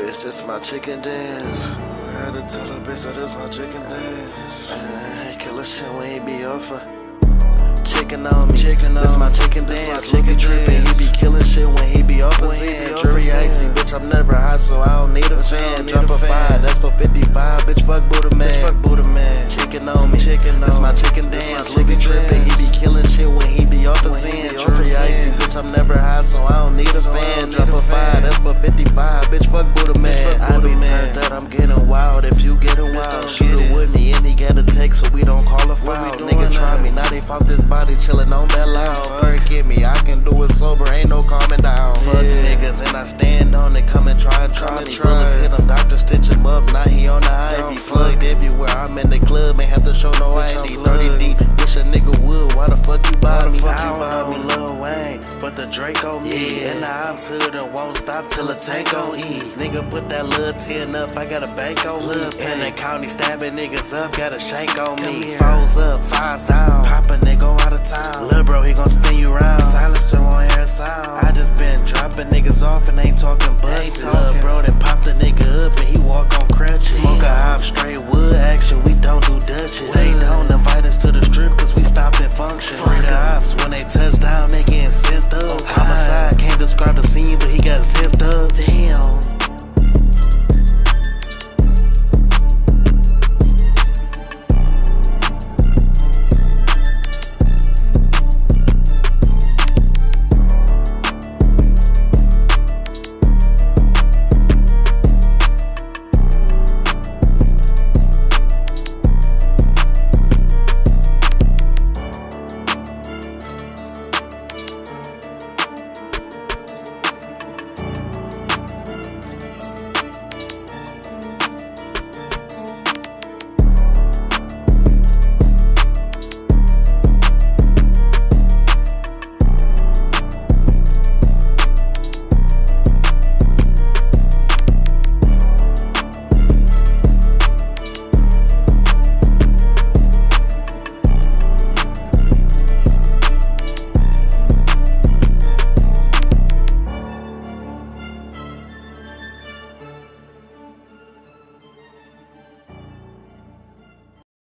Bitch, this my chicken dance. I had to tell her, bitch, that this my chicken dance. Killer shit when he be off chicken on me. This my chicken dance. Chicken drippin'. He be killing shit when he be off his hand. Jury icy, bitch, I'm never hot, so I don't need a fan. Drop a 5, that's for 55. Bitch, fuck Buddha man. Chicken on me. This my chicken dance. Chicken drippin'. He be killing shit when he be off his hand. Jury icy, bitch, I'm never hot, so I don't need a fan. Drop a 5, that's for 55. Bitch, fuck Buddha man. I be turned that I'm getting wild. If you getting wild, shoot it with me and he got a text, so we don't call a foul. Nigga try me, now they fuck this body chillin' on that loud. Perk hit me, I can do it sober, ain't no calming down. Fuck niggas and I stand on it, come and try me. Bullets hit him, doctor stitch him up, now he on the IV. Plugged everywhere, I'm in the club, ain't have to show no ID. 30 deep, wish a nigga would, why the fuck you buy me? I don't know Lil Wayne, but the Drake on me. And the ops hood and won't stop till the tank on E. Nigga put that little 10 up, I got a bank on me. And the county stabbing niggas up, got a shank on me. Foes up, 5s down, pop a nigga out of town. Lil' bro, he gon' spin you round. Silence